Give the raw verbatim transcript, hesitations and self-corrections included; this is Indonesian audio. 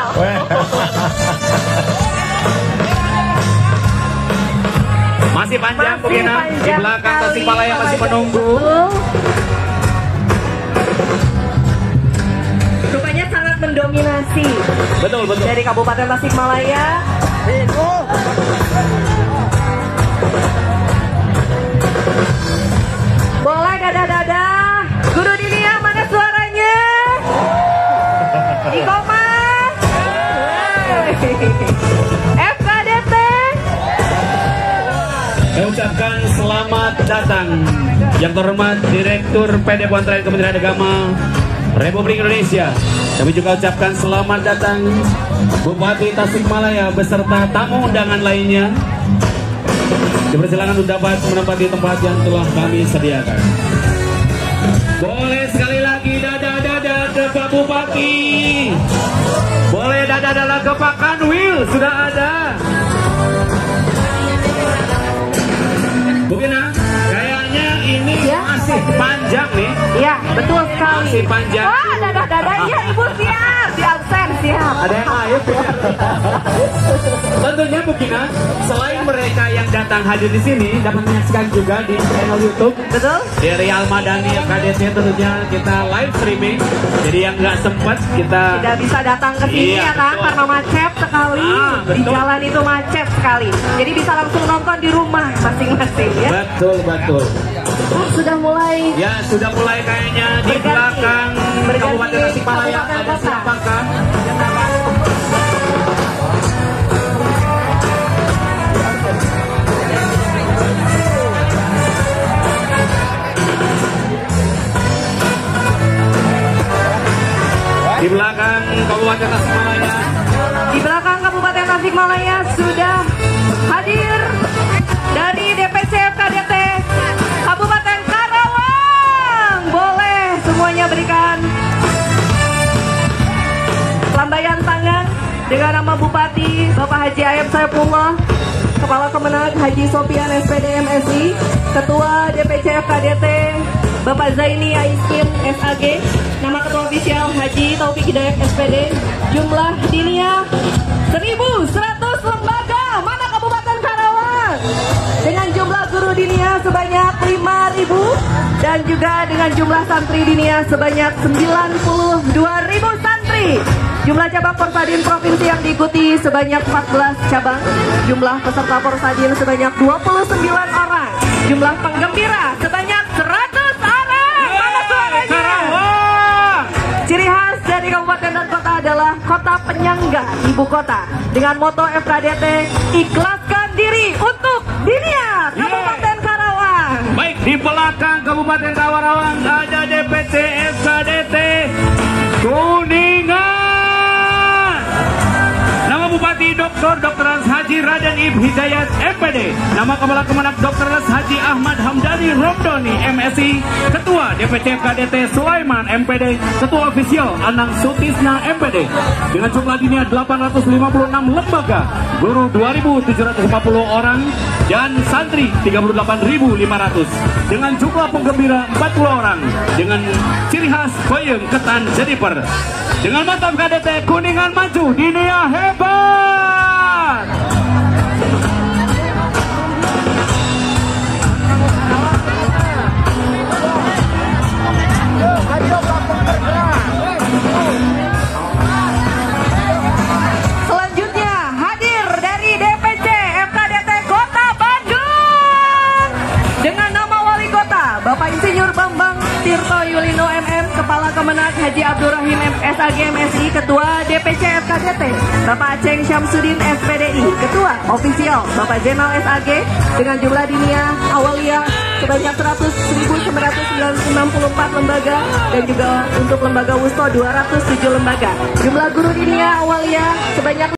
Masih panjang Masih Bukina, di panjang belakang sekali, Tasikmalaya masih Bapak menunggu. Betul. Rupanya sangat mendominasi Betul, betul. dari Kabupaten Tasikmalaya. Boleh dadah-dadah. Guru Dinia mana suaranya? Ikoma. F K D T. Saya ucapkan selamat datang yang terhormat Direktur P D Pesantren Kementerian Agama Republik Indonesia. Kami juga ucapkan selamat datang Bupati Tasikmalaya beserta tamu undangan lainnya. Dipersilakan untuk dapat menempati tempat yang telah kami sediakan. Boleh sekali lagi dadah-dadah ke Pak Bupati. Boleh dadah-dadah ke Pak Kanwil, sudah ada. Bu Gina, kayaknya ini Ya. masih panjang nih. Iya, betul sekali. Masih panjang. Wah, dadah-dadah. Iya, Ibu siap. Di absen, siap. Ada yang aib ya. Tentunya Bu Gina, selain mereka yang datang hadir di sini dapat menyaksikan juga di channel YouTube. Betul? Di Real Madani F K D T tentunya kita live streaming. Jadi yang nggak sempat kita Tidak bisa datang ke sini Iya, ya kan, betul. karena macet sekali. Ah, Di betul. jalan itu macet sekali. Jadi bisa langsung nonton di rumah masing-masing ya. betul betul. Oh, sudah mulai. Ya sudah mulai kayaknya di Berganti. belakang Berganti Kabupaten Tasikmalaya Kabupaten ada Kota. siapakah? Di belakang Kabupaten Tasikmalaya. Di belakang Kabupaten Tasikmalaya sudah hadir dari D P C F K D T Kabupaten Karawang. Boleh semuanya berikan lambaian tangan dengan nama Bupati Bapak Haji Ayep Saifullah, Kepala Kemenag Haji Sofian S P D M S I, Ketua D P C F K D T Bapak Zaini Aiskin S A G, nama Ketua Ofisial Haji Taufik Hidayat S P D, jumlah dinia seribu seratus lembaga. Mana Kabupaten Karawang? Dengan jumlah guru dinia sebanyak lima ribu dan juga dengan jumlah santri dinia sebanyak sembilan puluh dua ribu santri. Jumlah cabang Porsadin provinsi yang diikuti sebanyak empat belas cabang. Jumlah peserta Porsadin sebanyak dua puluh sembilan orang. Jumlah penggembira sebanyak seratus orang. Mana suaranya? Karawang. Ciri khas dari kabupaten dan kota adalah kota penyangga ibu kota. Dengan moto F K D T, ikhlaskan diri untuk dunia Kabupaten Karawang. Baik, di belakang Kabupaten Karawang ada D P C F K D T Kuningan. Nama Bupati Doktor Doktor Haji Raden Ib Hidayat M P D. Nama Kepala Kemenag Doktor Haji Ahmad Hamdani Romdoni M S I. Ketua D P C F K D T Sulaiman M P D. Ketua Ofisial Anang Sutisna M P D. Dengan jumlah dinia delapan ratus lima puluh enam lembaga, guru dua ribu tujuh ratus lima puluh orang, dan santri tiga puluh delapan ribu lima ratus. Dengan jumlah penggembira empat puluh orang. Dengan ciri khas peyem ketan jeniper. Dengan mantap K D T Kuningan maju, dinia hebat. Selanjutnya hadir dari D P C F K D T Kota Bandung dengan nama Wali Kota Bapak Insinyur Bambang Tirto Yulino M M, Kepala Kemenag Haji Abdurrahim S A G M S I, Ketua D P C F K D T Bapak Aceng Syamsuddin S P D I, Ketua Ofisial Bapak Jenal S A G, dengan jumlah dinia awalia sebanyak seratus ribu sembilan ratus enam puluh empat lembaga dan juga untuk lembaga wusto dua ratus tujuh lembaga. Jumlah guru dinia awalia sebanyak